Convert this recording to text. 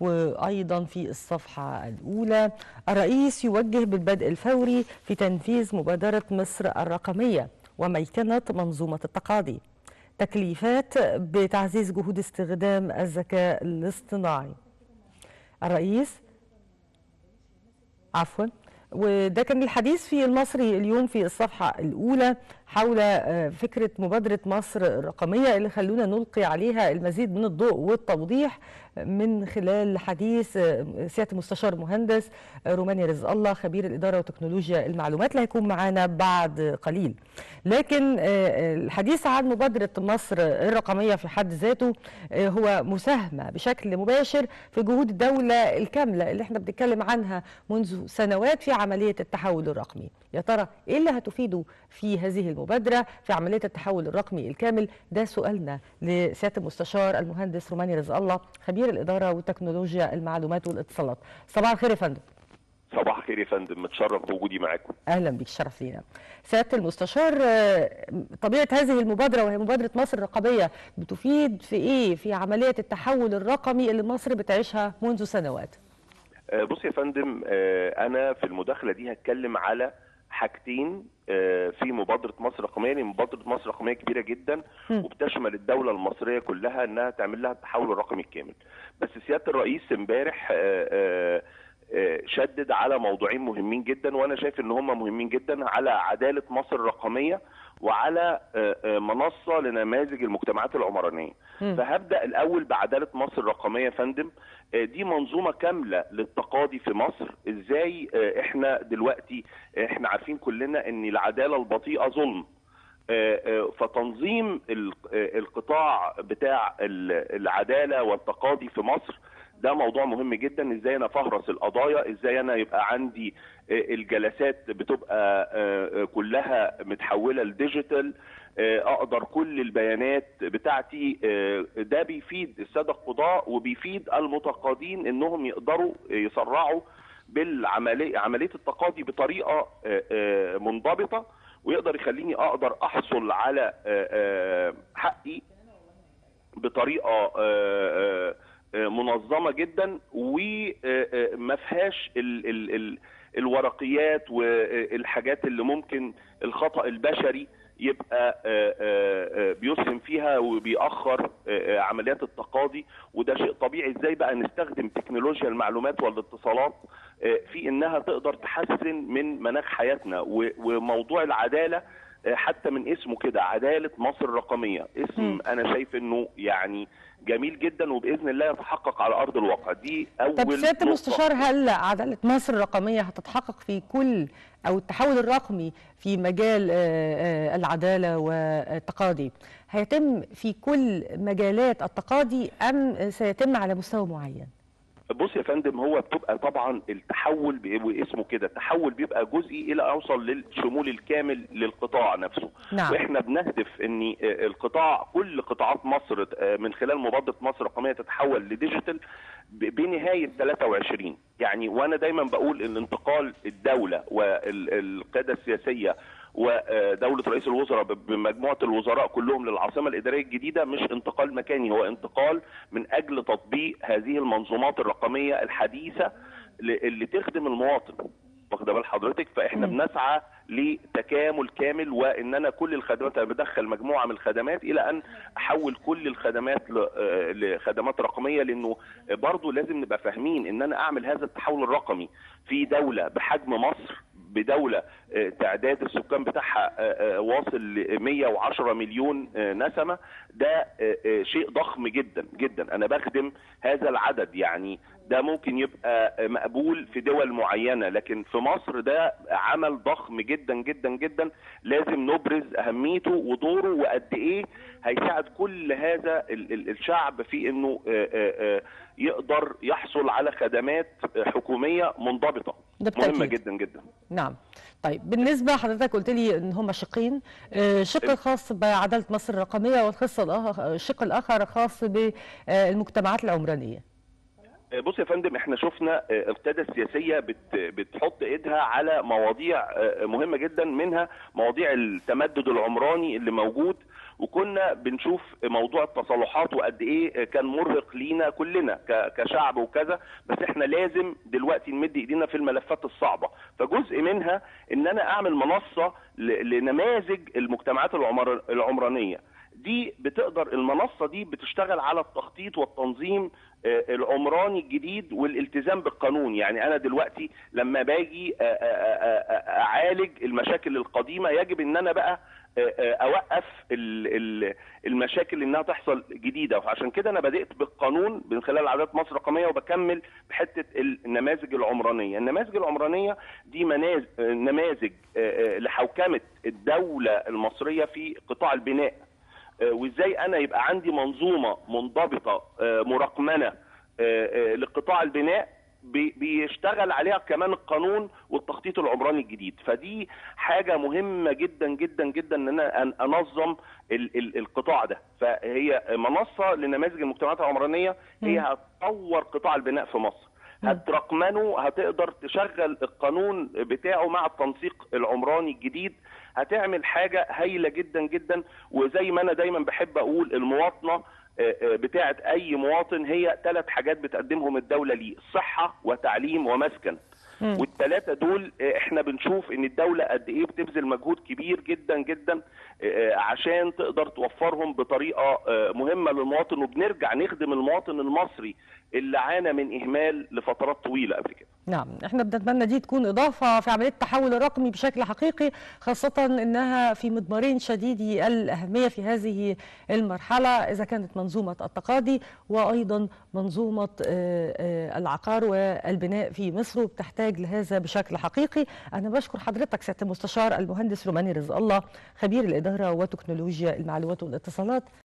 وأيضا في الصفحة الأولى الرئيس يوجه بالبدء الفوري في تنفيذ مبادرة مصر الرقمية وميكنة منظومة التقاضي، تكليفات بتعزيز جهود استخدام الذكاء الاصطناعي. الرئيس وده كان الحديث في المصري اليوم في الصفحة الأولى حول فكرة مبادرة مصر الرقمية اللي خلونا نلقي عليها المزيد من الضوء والتوضيح من خلال حديث سيادة المستشار المهندس روماني رزق الله خبير الإدارة وتكنولوجيا المعلومات اللي هيكون معانا بعد قليل. لكن الحديث عن مبادرة مصر الرقمية في حد ذاته هو مساهمة بشكل مباشر في جهود الدولة الكاملة اللي احنا بنتكلم عنها منذ سنوات في عملية التحول الرقمي. يا ترى ايه اللي هتفيده في هذه المبادرة في عملية التحول الرقمي الكامل؟ ده سؤالنا لسيادة المستشار المهندس روماني رزق الله خبير الإدارة وتكنولوجيا المعلومات والاتصالات. صباح الخير يا فندم. صباح الخير يا فندم، متشرف بوجودي معاكم. اهلا بك، شرف لينا. سياده المستشار، طبيعه هذه المبادره وهي مبادره مصر الرقميه بتفيد في ايه في عمليه التحول الرقمي اللي مصر بتعيشها منذ سنوات؟ بص يا فندم، انا في المداخله دي هتكلم على حاجتين في مبادره مصر الرقميه، لان مبادره مصر الرقميه كبيره جدا وبتشمل الدوله المصريه كلها انها تعمل لها التحول الرقمي الكامل. بس سياده الرئيس امبارح شدد على موضوعين مهمين جدا، وانا شايف ان هم مهمين جدا، على عداله مصر الرقميه وعلى منصه لنماذج المجتمعات العمرانيه. فهبدا الاول بعداله مصر الرقميه يا فندم. دي منظومه كامله للتقاضي في مصر. ازاي احنا دلوقتي احنا عارفين كلنا ان العداله البطيئه ظلم، فتنظيم القطاع بتاع العداله والتقاضي في مصر ده موضوع مهم جدا. ازاي انا افهرس القضايا، ازاي انا يبقى عندي الجلسات بتبقى كلها متحوله لديجيتال، اقدر كل البيانات بتاعتي. ده بيفيد الساده القضاء وبيفيد المتقاضين انهم يقدروا يسرعوا عمليه التقاضي بطريقه منضبطه، ويقدر يخليني اقدر احصل على حقي بطريقه منظمه جدا، وما فيهاش الورقيات والحاجات اللي ممكن الخطأ البشري يبقى بيسهم فيها وبيأخر عمليات التقاضي. وده شيء طبيعي. ازاي بقى نستخدم تكنولوجيا المعلومات والاتصالات في انها تقدر تحسن من مناخ حياتنا. وموضوع العدالة حتى من اسمه كده، عدالة مصر الرقمية، اسم انا شايف انه يعني جميل جدا وباذن الله يتحقق على ارض الواقع. دي اول. طب سياده المستشار، هل عداله مصر الرقميه هتتحقق في كل او التحول الرقمي في مجال العداله والتقاضي هيتم في كل مجالات التقاضي ام سيتم على مستوى معين؟ بص يا فندم، هو بتبقى طبعا التحول واسمه كده التحول بيبقى جزئي الى اوصل للشمول الكامل للقطاع نفسه. نعم. واحنا بنهدف ان القطاع كل قطاعات مصر من خلال مبادره مصر الرقميه تتحول لديجيتال بنهايه 23. يعني وانا دايما بقول ان انتقال الدوله والقياده السياسيه ودولة رئيس الوزراء بمجموعة الوزراء كلهم للعاصمة الإدارية الجديدة مش انتقال مكاني، هو انتقال من أجل تطبيق هذه المنظومات الرقمية الحديثة اللي تخدم المواطن. واخد بال حضرتك؟ فاحنا بنسعى لتكامل كامل، وان انا كل الخدمات انا بدخل مجموعه من الخدمات الى ان احول كل الخدمات لخدمات رقميه. لانه برضه لازم نبقى فاهمين ان انا اعمل هذا التحول الرقمي في دوله بحجم مصر، بدولة تعداد السكان بتاعها واصل ل 110 مليون نسمة. ده شيء ضخم جدا جدا. أنا بخدم هذا العدد. يعني ده ممكن يبقى مقبول في دول معينة، لكن في مصر ده عمل ضخم جدا جدا جدا. لازم نبرز أهميته ودوره وقد إيه هيساعد كل هذا الشعب في إنه يقدر يحصل على خدمات حكومية منضبطة. مهمة جدا جدا. نعم. طيب بالنسبة حضرتك قلت لي ان هم شقين، شق خاص بعدالة مصر الرقمية والشق الآخر خاص بالمجتمعات العمرانية. بص يا فندم، احنا شفنا القيادة السياسية بتحط ايدها على مواضيع مهمة جدا، منها مواضيع التمدد العمراني اللي موجود. وكنا بنشوف موضوع التصالحات وقد ايه كان مرهق لينا كلنا كشعب وكذا، بس احنا لازم دلوقتي نمد ايدينا في الملفات الصعبه. فجزء منها ان انا اعمل منصه لنماذج المجتمعات العمرانيه دي. بتقدر المنصه دي بتشتغل على التخطيط والتنظيم العمراني الجديد والالتزام بالقانون. يعني انا دلوقتي لما باجي اعالج المشاكل القديمه يجب ان انا بقى اوقف المشاكل انها تحصل جديده. وعشان كده انا بدات بالقانون من خلال عادات مصر الرقميه، وبكمل بحته النماذج العمرانيه. النماذج العمرانيه دي نماذج لحوكمه الدوله المصريه في قطاع البناء، وازاي انا يبقى عندي منظومه منضبطه مرقمنه لقطاع البناء بيشتغل عليها كمان القانون والتخطيط العمراني الجديد. فدي حاجه مهمه جدا جدا جدا ان انا انظم القطاع ده. فهي منصه لنماذج المجتمعات العمرانيه، هي هتطور قطاع البناء في مصر، هترقمنه، هتقدر تشغل القانون بتاعه مع التنسيق العمراني الجديد، هتعمل حاجه هايله جدا جدا. وزي ما انا دايما بحب اقول، المواطنه بتاعت اي مواطن هي 3 حاجات بتقدمهم الدوله ليه: صحه وتعليم ومسكن. والثلاثه دول احنا بنشوف ان الدوله قد ايه بتبذل مجهود كبير جدا جدا عشان تقدر توفرهم بطريقه مهمه للمواطن، وبنرجع نخدم المواطن المصري اللي عانى من اهمال لفترات طويله قبل كده. نعم، احنا بنتمنى دي تكون اضافه في عمليه التحول الرقمي بشكل حقيقي، خاصه انها في مضمارين شديدي الاهميه في هذه المرحله، اذا كانت منظومه التقاضي وايضا منظومه العقار والبناء في مصر، وبتحتاج لهذا بشكل حقيقي. انا بشكر حضرتك سياده المستشار المهندس روماني رزق الله، خبير الاداره وتكنولوجيا المعلومات والاتصالات.